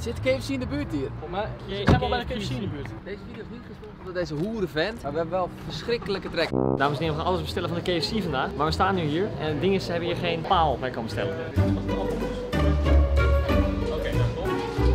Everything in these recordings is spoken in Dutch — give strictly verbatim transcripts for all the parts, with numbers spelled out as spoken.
Zit de K F C in de buurt hier? Maar je zijn wel bij de K F C in de buurt. Deze video is niet gesponsord door deze hoerenvent, maar we hebben wel verschrikkelijke trek. Dames en heren, we gaan alles bestellen van de K F C vandaag. Maar we staan nu hier en het ding is, ze hebben hier geen paal waar je kan bestellen. Oké, nou top.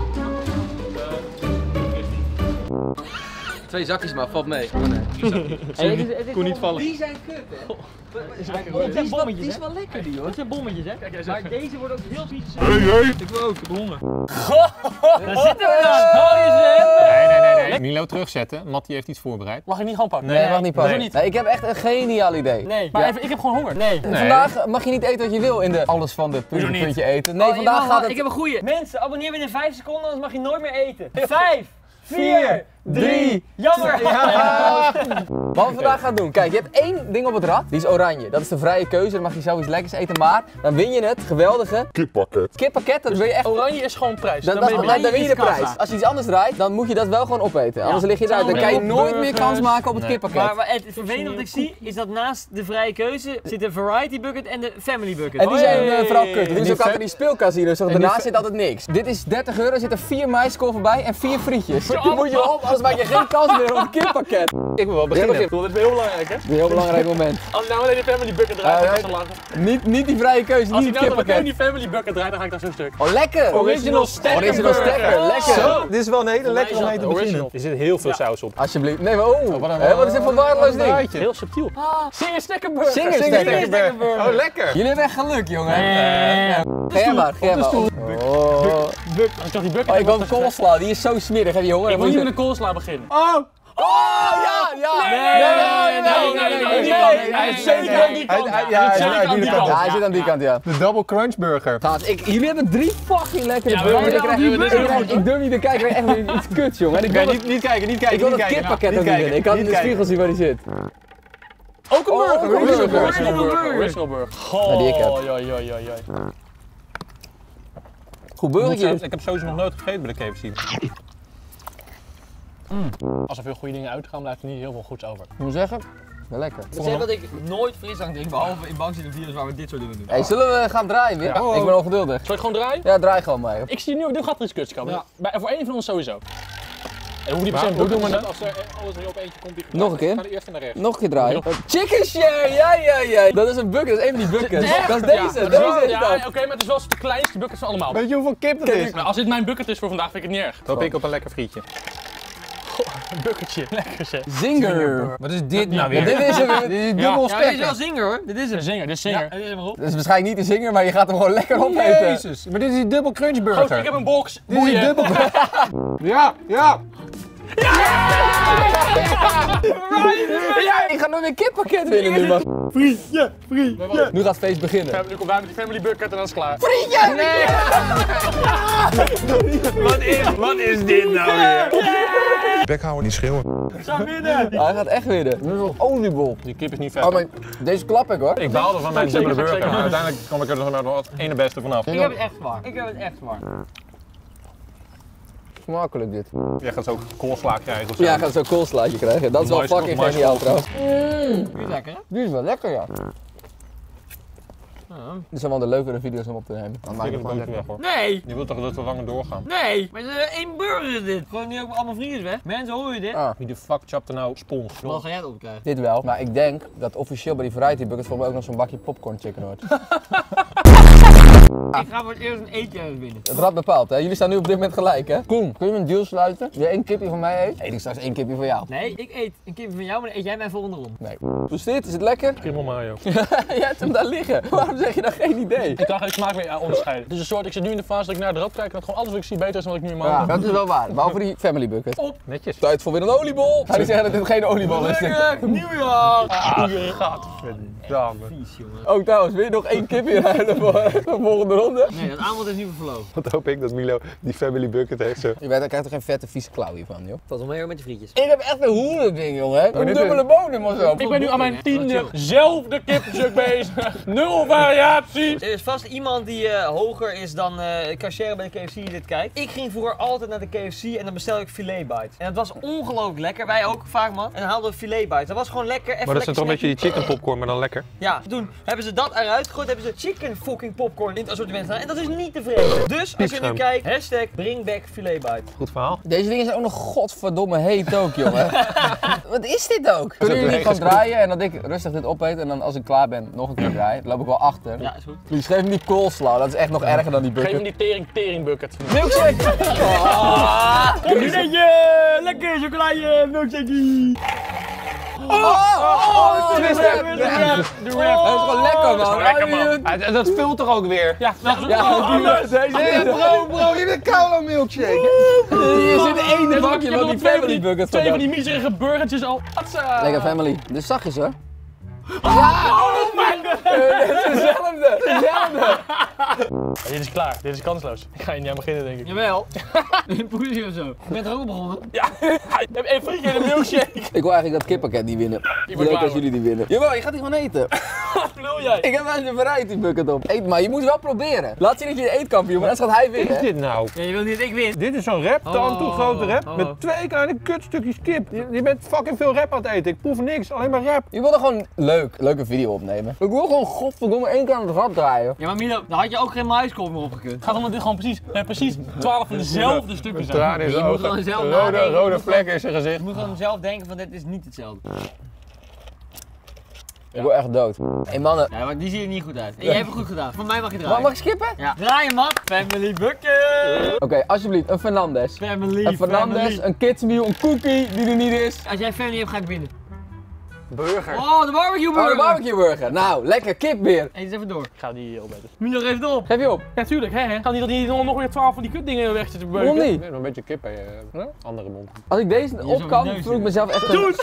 Twee zakjes maar, valt mee. Oh nee. Hey, het is, het is Kon niet vallen. Die zijn kut, hè? Het zijn Die is wel, bommetjes, die is hè? wel lekker, die hoor. Het zijn bommetjes, hè? Kijk, maar deze worden ook heel vies. Hey, hey. Ik wil ook, ik heb honger. Daar zitten we dan! Holy shit! Nee, nee, nee, nee. Milo terugzetten. Mattie heeft iets voorbereid. Mag ik niet gewoon pakken? Nee, mag niet passen. Nee. Nee, ik heb echt een geniaal idee. Nee, maar Ja. even, ik heb gewoon honger. Nee. Nee. Vandaag mag je niet eten wat je wil in de alles van de puntje, niet? puntje eten. Nee, Oh, vandaag jawel, gaat het... Ik heb een goeie. Mensen, abonneer binnen vijf seconden, anders mag je nooit meer eten. vijf, vier, drie, jammer! Wat we vandaag gaan doen, kijk, je hebt één ding op het rad, die is oranje. Dat is de vrije keuze, dan mag je zelf iets lekkers eten, maar dan win je het geweldige Kippakket. kippakket, dat wil je echt... Oranje is gewoon prijs. Dan, Dan dan, ben je dan, dan blij win je de in kassa. prijs. Als je iets anders draait, dan moet je dat wel gewoon opeten. Anders lig je eruit. Dan kan je nooit meer kans maken op het Nee. kippakket. Maar, maar het vervelende wat ik zie, is dat naast de vrije keuze zit de variety bucket en de family bucket. En die zijn Hey. uh, vooral kut. Die is die ook altijd vet- die speelcasinos. die Daarnaast vet- zit altijd niks. Dit is dertig euro, er zitten vier maiskolven bij en vier frietjes. Die moet je op, anders maak je geen kans meer op het kippakket. Ik wil wel beginnen. begin. Dat is heel belangrijk, hè? Dat is een heel belangrijk moment. Als ik nou alleen de family bucket draai, Uh, dan ga ik ja. zo lachen. Niet, niet die vrije keuze, Als niet ik het nou meteen kippakket. die family bucket draai, dan ga ik daar zo'n stuk. Oh, lekker! Original stekker Original burger. stekker, lekker! Zo, dit is wel een hele lekkere om mee te Original. beginnen. Er zit heel veel saus op. Alsjeblieft. Nee, maar oh, wat een- hè, wat is dit voor waardeloos ding? Heel subtiel. Singer stekkerburger. Singer Singer stekkerburger. stekkerburger. Oh, lekker! Jullie hebben echt geluk, jongen. Eh, Ga jij maar, ga jij maar. stoel. Oh. Buk. Ik dacht die bucket. Oh, ik wil een coleslaw, die is zo smerig. Heb je honger? Ik wil Dan niet moet met je- een coleslaw beginnen. Oh! Oh, ja, ja! Nee, nee, nee, nee, nee, nee, nee, nee, nee, hij nee, is nee, zeker nee, aan die nee, kant. Hij- nee, ja, nee, hij nee, is nee, aan die nee, kant. Ja, hij zit aan die kant, ja. De double crunch burger. Gaat, ik, jullie hebben drie fucking lekkere Ja, burgers. maar Ik, krijg- die ik, burgers- krijg- ik durf niet te kijken, ik krijg echt iets kuts, jongen. En ik wil Kijk, dat- niet, niet kijken, niet kijken, ik wil niet dat kijken. kippakket Niet ook niet kijken, winnen. Ik kan in niet de kijken. spiegel zien waar die zit. Ook een Oh, burger. ook een Original burger. Original burger. Original burger. Ja, die ik heb. Oh, joi, joi, joi, joi. Goed Ik moet burgertje. zeggen, Ik heb sowieso nog nooit gegeten bij de K F C. Als er veel goede dingen uitgaan, blijft er niet heel veel goeds over. Ik moet zeggen, wel lekker. Ik zeg dat ik nooit frisdrank drink, behalve in bankzittenvideo's waar we dit soort dingen doen. Hey, zullen we gaan draaien weer? Ja. Ik ben ongeduldig. Zal ik gewoon draaien? Ja, draai gewoon mee. Ik zie nu ook, dit gaat er iets kuts komen. Ja. Bij, voor één van ons sowieso. En hoe die Maar percent hoe doen doen we dat? Als er alles weer op eentje komt die Nog een keer? Ga er eerst naar rechts. Nog een keer draaien. Chicken share, ja, ja, ja. Dat is een bucket, dat is een van die buckets. Echt? Dat is deze, Ja, dat is deze wel- is ja, dat. oké, maar het is wel de kleinste bucket van allemaal. Weet je hoeveel kip dat is? Nou, als dit mijn bucket is voor vandaag, vind ik het niet erg. Dan hoop ik op een lekker frietje. Een bucketje, lekker zeg. Zinger. Wat is dit nou Ja, dit is een, dit is een dubbel Ja, dit is wel stekker. zinger hoor. Dit is een zinger, dit is zinger. Ja. Dit Dat is waarschijnlijk niet een zinger, maar je gaat hem gewoon lekker opeten. Jezus, maar dit is die dubbel crunch Goed, burger. ik heb een box. Dit is die Boeien. dubbel Ja, ja. Ja, ik ga nooit meer een kippakket winnen nu, man. Free, ja, free. Nu gaat het feest We beginnen. hebben nu komt wij met die family bucket en dan is het klaar. Frietje! Nee! Wat is, wat is dit nou weer? Bek houden, niet schreeuwen. Zou winnen! Hij gaat echt winnen. Dit is een oliebol. Die kip is niet vet. Oh, maar deze klap ik hoor. Ik baalde van mijn Zeker, dubbele burger, zeker. maar uiteindelijk kom ik er nog maar het ene beste vanaf. Ik heb het echt zwaar. Ik heb het echt zwaar. Smakelijk dit. Jij gaat zo koolsla krijgen of zo. Ja, ik ga zo'n koolslaatje krijgen. Dat is wel Mais- fucking mais- geniaal trouwens. Dit is lekker hè? Die is wel lekker, ja. Dit zijn wel de leukere video's om op te nemen. Dan maak Ik ik heb het het gewoon ook lekker. weg hoor. Nee! Je wilt toch dat we langer doorgaan? Nee! Maar het is één burger is dit. Gewoon nu ook allemaal vrienden weg. Mensen, hoor je dit? Ah, Wie de fuck chapt er nou spons? Wat ga jij het opkrijgen? dit wel. Maar ik denk dat officieel bij die variety bucket voor mij ook nog zo'n bakje popcorn chicken hoort. Ik ga voor het eerst een eetje winnen. Het rad bepaalt, hè. Jullie staan nu op dit moment gelijk, hè. Koen, kun je me een deal sluiten? Jij één kipje van mij eet? Eet ik straks één kipje van jou. Nee, ik eet een kip van jou, maar dan eet jij mijn volgende ronde. Nee. Dus dit, is het lekker? Krimmel mayo. Jij hebt hem daar liggen. Waarom zeg je dan geen idee? Ik kan geen smaak meer onderscheiden. Het is een soort, ik zit nu in de fase dat ik naar de rad kijk en dat gewoon alles wat ik zie beter is dan wat ik nu in mijn Ja, hand heb. dat is wel waar. Behalve die family bucket. Netjes. Tijd voor weer een oliebol. Ga niet zeggen dat dit geen oliebol is. Lekker! Nieuwjaar! Ah, je gaat. Verdamme. Vies, jongen. Ook trouwens, wil je nog één kipje ruilen voor de volgende ronde? Nee, dat aanbod is nu verloofd. Wat hoop ik dat Milo die family bucket heeft zo. Je weet, daar krijgt toch geen vette vieze klauw hiervan, joh. Valt wel mee met de frietjes. Ik heb echt een hoeren ding, jongen. Een dit dubbele bodem of zo. Ik ben nu aan mijn tiende zelfde kippenstuk bezig. Nul variatie. Er is vast iemand die uh, hoger is dan uh, cashier bij de K F C die dit kijkt. Ik ging vroeger altijd naar de K F C en dan bestel ik filet bites. En het was ongelooflijk lekker. Wij ook vaak, man. En dan haalden we filet bites. Dat was gewoon lekker. Even Maar dat is lekker toch een beetje die snackie. chicken popcorn, maar dan lekker. Ja, toen hebben ze dat eruit gegooid. Hebben ze chicken fucking popcorn in het assortiment staan en dat is niet tevreden. Dus als je nu kijkt, hashtag bringback filetbite. Goed verhaal. Deze dingen zijn ook nog godverdomme heet ook, jongen. Wat is dit ook? Kunnen jullie leeg gewoon gespoeld. draaien en dat ik rustig dit opeet en dan als ik klaar ben nog een keer draaien? Dan loop ik wel achter. Ja, is goed. Jullie geef me die coleslaw, dat is echt nog erger dan die Geef hem bucket. die tering tering bucket. Milkshake! Chocoladje! Lekker chocoladje, milkshake! Oh, de twist rap, hem. de rap, de rap. Dat is gewoon lekker, man. lekker, man. Oh, Ah, dat vult toch ook weer? Ja, dat is Ja, die- deze bro, bro, je hebt een koude milkshake. Hier zit één bakje van die family bucket Twee van vandaan. die miserige burgertjes al. Atsa. Lekker family. Dus zag je ze? Ja! Oh my god. Het is dezelfde! Dezelfde! Dit is klaar, dit is kansloos. Ik ga je niet aan beginnen, denk ik. Jawel. Een poesie of zo. Je bent er ook begonnen. Ja, ik heb één frietje en een milkshake. Ik wil eigenlijk dat kippakket niet winnen. word Leuk klaar, als jullie die winnen. Jawel, je gaat die gewoon eten. Wat bedoel jij? Ik heb wel een variety bucket op. Eet maar, je moet wel proberen. Laat zien dat je eet kampioen, maar anders gaat hij Wat winnen. is dit nou? Ja, je wil niet dat ik win. Dit is zo'n rap, dan toe grote rap, oh. met twee kleine kutstukjes kip. Je, je bent fucking veel rap aan het eten. Ik proef niks, alleen maar rap. Je wilde gewoon leuk, leuke video opnemen. Ik wil gewoon godverdomme één keer aan het rad draaien. Ja, maar Milo, dan had je ook geen maïskool meer opgekund. Het gaat om dat dit gewoon precies, eh, precies twaalf van dezelfde stukken zijn. Traan in Je zijn moet ogen. gewoon zelf Rode, nadenken. rode vlek in zijn gezicht. Je moet gewoon zelf denken van dit is niet hetzelfde. Ik wil echt dood. Hé hey, mannen, Ja, maar die zie je niet goed uit. En jij hebt het goed gedaan. Van mij mag je mag, draaien. mag ik skippen? Ja. Draaien man. Family bucket. Oké, alsjeblieft, een Fernandes. Family, Een Fernandes, family. een kids meal, een cookie die er niet is. Als jij family hebt, ga ik winnen. Burger. Oh, de barbecue Oh, burger. de barbecue burger. Nou, lekker kip weer. Eet eens even door. Ik ga die opeten. Milo, geef het op. Geef je op. Ja, tuurlijk, hè, hè. Gaan die dat die nog weer twaalf van die kutdingen weg zitten Waarom beuken? niet? Nee, nog een beetje kip en je andere mond. Als ik deze zo op kan, neus, voel ik hè. mezelf echt een...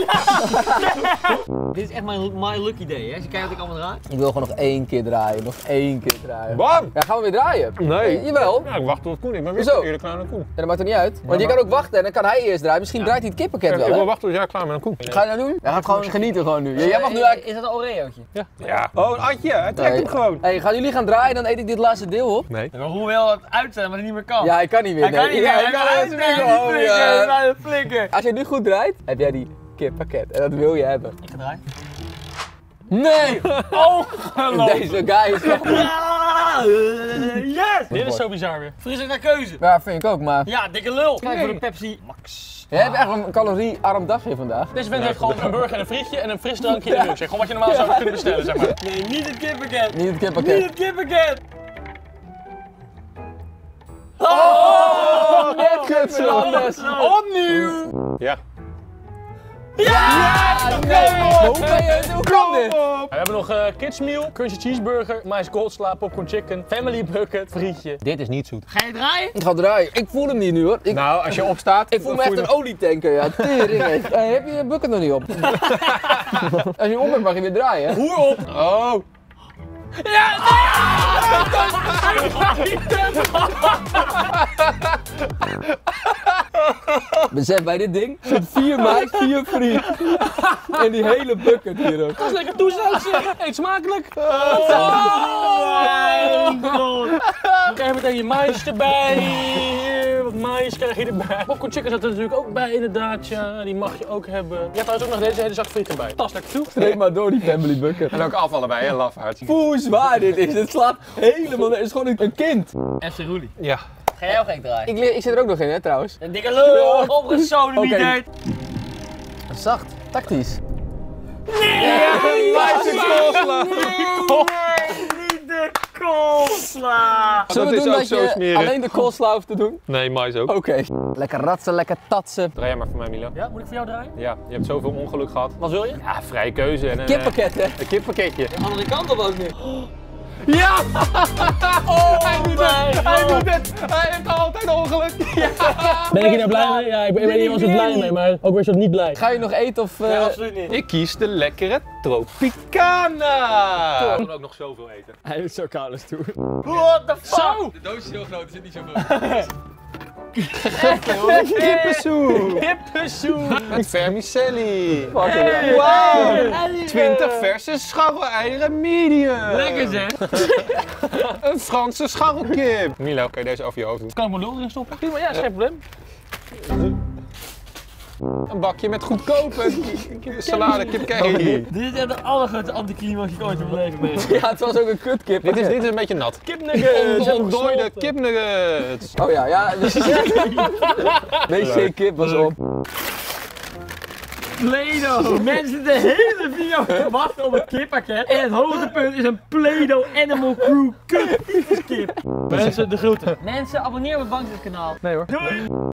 Dit is echt mijn my lucky day, hè. Als je kijkt wat ik allemaal draai. Ik wil gewoon nog één keer draaien, nog één keer draaien. Bam! Ja, gaan we weer draaien? Nee. Jawel. Ja, ik wacht tot Koen. Ik ben weer Hoezo? eerder klaar met Koen. Ja, dat maakt er niet uit. Want je kan ook wachten en dan kan hij eerst draaien. Misschien draait hij het kippenket Ik wel, wil hè? wachten tot jij klaar bent met Koen. Ga je dat doen? Hij gaat gewoon genieten gewoon nu. Ja, jij mag nu eigenlijk... Is dat een Oreootje? Ja. Oh, een atje. Hij trekt Nee. hem gewoon. Hey, gaan jullie gaan draaien, dan eet ik dit laatste deel op. Nee. Maar hoewel het uitstellen, maar het niet meer kan. Ja, ik kan niet meer. Hij kan nee. niet Ja, meer. ik kan Hij het kan niet niet meer. Oh, flikken. ja. Hij kan flikken. Als je het nu goed draait, heb jij die kippakket. En dat wil je hebben. Ik ga draaien. Nee! Oh, Deze guy is gewoon... Ja, yes! dit is zo bizar weer. Fris naar keuze. Ja, vind ik ook, maar... Ja, dikke lul. Kijk voor de Pepsi Max. Jij hebt echt een caloriearm dagje vandaag. Deze vent heeft gewoon een burger en een frietje en een fris drankje en een milkshake. Gewoon wat je normaal zou kunnen bestellen, zeg maar. Nee, niet het kippenket. Niet het Niet kippakket. het kippenket. Oh, net kut, Fernandes. Opnieuw! Ja. Ja, nee! Hoe kan je... Hoe kan dit? We hebben nog uh, kids meal, crunchy cheeseburger, mais goldslaap, popcorn chicken, family bucket, frietje. Dit is niet zoet. Ga je draaien? Ik ga draaien. Ik voel hem niet nu hoor. Ik, Nou, als je opstaat... ik voel me echt een olietanker, ja. Tering, hè. Hey, heb je je bucket nog niet op? Als je hem op hebt mag je weer draaien, hè? Hoer op! Oh. Besef, bij dit ding zit vier mais, vier friet. En die hele bucket hier ook. Dat is lekker toe, zou ik zeggen. Eet smakelijk. Oh mijn god. Dan krijg je meteen je mais erbij. Hier, wat mais krijg je erbij. Popcorn chicken zat er natuurlijk ook bij, inderdaad. Ja, die mag je ook hebben. Je hebt trouwens ook nog deze hele zak friet erbij. Tas lekker toe. Streep maar door die family bucket. En ook afvallen bij, hè, lafaard. Voel hoe zwaar dit is. Het slaat helemaal neer. Het is gewoon een, een kind. F C Roelie. Ja. Ga jij ook gek draaien? Ik, leer, ik zit er ook nog in, hè, trouwens. Een dikke lul. Opgesodemieterd. Zacht. Tactisch. Mais en coleslaw. Niet de coleslaw. Zullen we is doen ook dat zo je smerig. alleen de coleslaw hoeft te doen? Nee, mais ook. Oké. Lekker ratsen, lekker tatsen. Draai jij maar voor mij, Milo. Ja, moet ik voor jou draaien? Ja, je hebt zoveel ongeluk gehad. Wat wil je? Ja, vrije keuze en een, Kippakket, hè? eh, een kippakketje. De andere kant op ook niet. Ja! Oh Hij doet het! Hij doet het! Hij heeft altijd ongeluk! Ja! Ben ik hier nou blij mee? Ja, ik ben, ik ben hier wel zo blij mee, maar ook weer zo niet blij. Ga je nog eten of... eh, Nee, absoluut niet. Ik kies de lekkere Tropicana! Ik kan ook nog zoveel eten. Hij doet zo koud toe. What the fuck? Zo! De doos is heel groot, er zit niet zoveel. Kippensoep! Kippensoep! Vermicelli! Hey. Wauw! twintig verse scharrel-eieren medium! Lekker zeg. Een Franse scharrelkip! Milo, kan je deze over je hoofd doen? Kan ik mijn lul erin stoppen? Prima, ja, is geen probleem. Een bakje met goedkope salade kip curry. Dit is echt de allergrootste anticlimax die ik ooit in mijn leven mee. Ja, het was ook een kutkip. Dit is, dit is een beetje nat. Kipnuggets. Ontdooide kipnuggets. Oh ja, ja. Dus... Beetje kip was op. Play-Doh! Mensen, de hele video te wachten op een kippenket. En het hoogtepunt is een Play-Doh Animal Crew kut kip. Mensen, de groeten. Mensen, abonneer op het Bankzicht kanaal. Nee hoor. Doei!